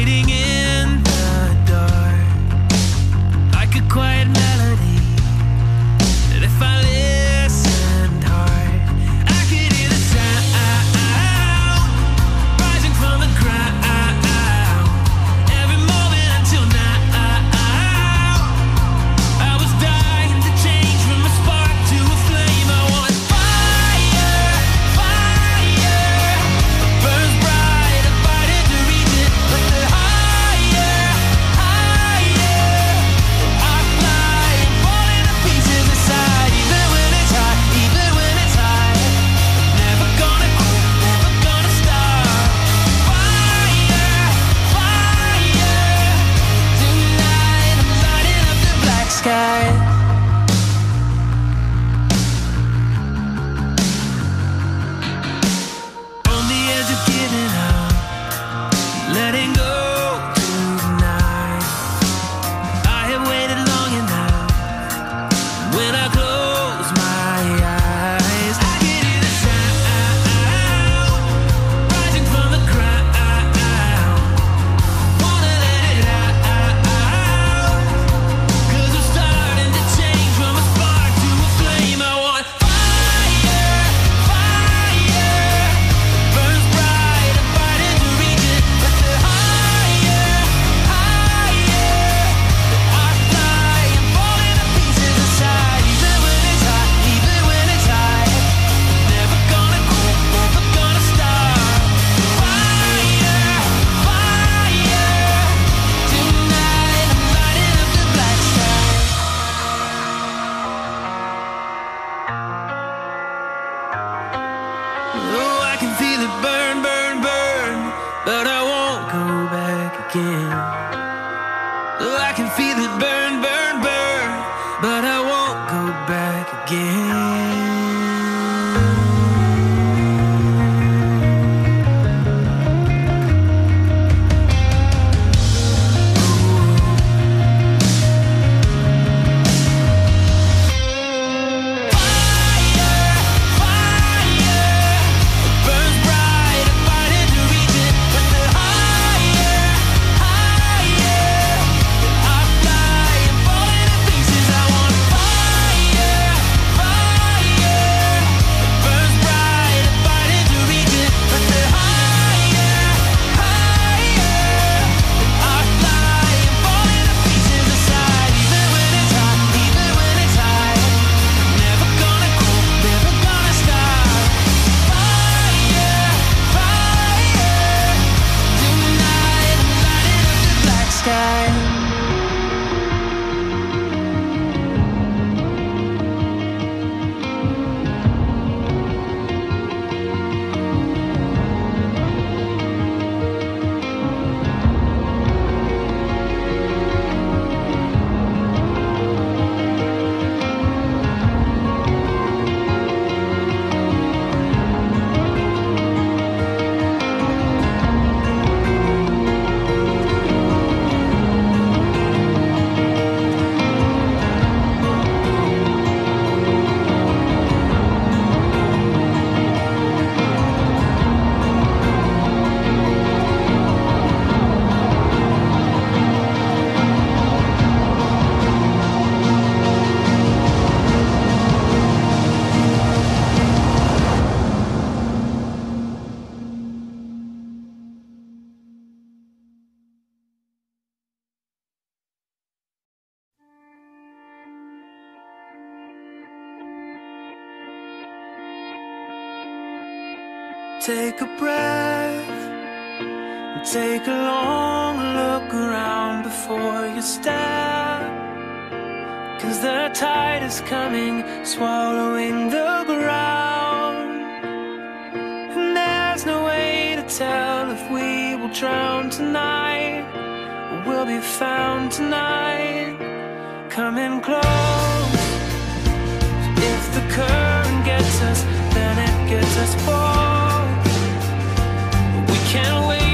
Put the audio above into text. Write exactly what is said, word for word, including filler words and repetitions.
fading in the dark, like a quiet melody that if I listened hard, I could hear the sound rising from the ground. Every moment until now, I was dying to change from a spark to a flame. I want fire, fire, burns bright, I'm fighting to reach it, but the higher, higher I fly and falling to pieces inside. Even when it's hot, even when it's high, never gonna quit, never gonna stop. Fire, fire, tonight I'm lighting up the black sky. On the edge of giving up, letting go tonight. I have waited long enough. When I close my eyes, I can hear the sound rising from the ground. Wanna let it out, 'cause I'm starting to change from a spark to a flame. I want fire, fire, burns bright, I'm fighting to reach it, but the higher, higher I fly and falling to pieces inside. Even when it's hot, even when it's high, never gonna quit, never gonna stop. Fire, fire, tonight I'm lighting up the black sky. Oh, I can feel it burn, burn, burn, but I won't go back again. Oh, I can feel it burn, burn, burn, but I won't go back again. Fire, fire, burns bright, I'm fighting to reach it, but the higher, higher I fly and falling to pieces. I want fire, fire, burns bright, I'm fighting to reach it, but the higher, higher I fly and falling to pieces inside. Even when it's hot, even when it's high, never gonna quit, never gonna stop. Fire, fire, tonight I'm lighting up the black sky. Take a breath and take a long look around before you step, 'cause the tide is coming, swallowing the ground. And there's no way to tell if we will drown tonight or we'll be found tonight. Coming close, if the current gets us, then it gets us both. We can't wait